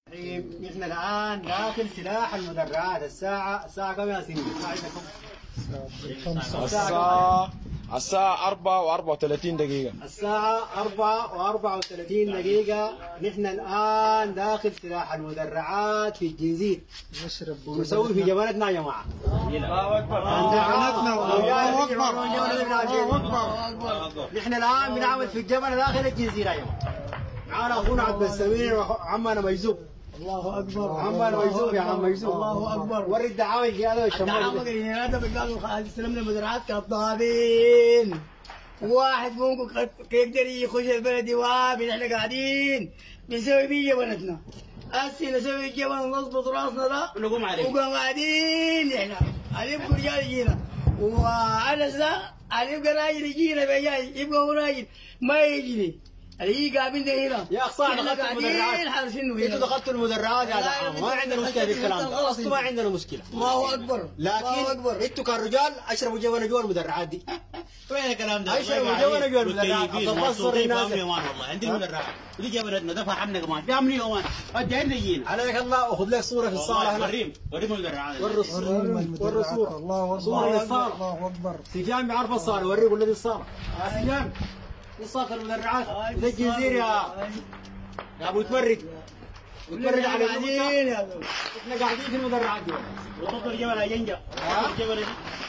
نحن الآن داخل سلاح المدرعات. الساعة كم يا سيدي؟ الساعة 4:34. الساعة 4:34. نحن الآن داخل سلاح المدرعات في الجنزير ونسوي في جبلتنا يا جماعة. الله أكبر. نحن الآن بنعمل في الجبل داخل الجنزير يا جماعة. معانا أخونا عبد السمير وعمنا ميزوب. الله اكبر. عمنا ميزوب يا عم ميزوب. الله اكبر. وري الدعاوي في هذا الشمال. الدعاوي هذا بيقالوا استلمنا المزرعات كالطابين. واحد منكم يقدر يخش البلد يوابي. نحن قاعدين بنسوي بيه جبلتنا. هسه نسوي الجبل ونظبط راسنا ده ونقوم عليه. وقاعدين احنا هيبقوا رجال يجينا. وأنس ده هيبقى راجل يجينا بجاي يبقى هو راجل ما يجي. اللي قاعدين ده هنا يا اخ صاحب دخلت المدرعات. انتوا دخلتوا المدرعات يا دعم. ما عندنا مشكله في الكلام ده. اصلا ما عندنا مشكله. الله اكبر. لكن انتوا كرجال اشربوا جبنه جوا المدرعات دي. وين الكلام ده؟ اشربوا جبنه جوا المدرعات. والله عندي المدرعات ودي جبنتنا دفع حمنا كمان في عملي كمان جايين يجينا. عليك الله واخذ لك صوره في الصاله هنا. وريهم المدرعات. وري صوره. الله اكبر. صوره للصاله. الله اكبر. سفيان بيعرف الصاله. وريه ولا دي الصاله. سفيان وصلت المدرعات ده الجزيرة يا ابو تفرج على قاعدين يا احنا قاعدين في المدرعات دي. وتفضل جبل ينجا. جبل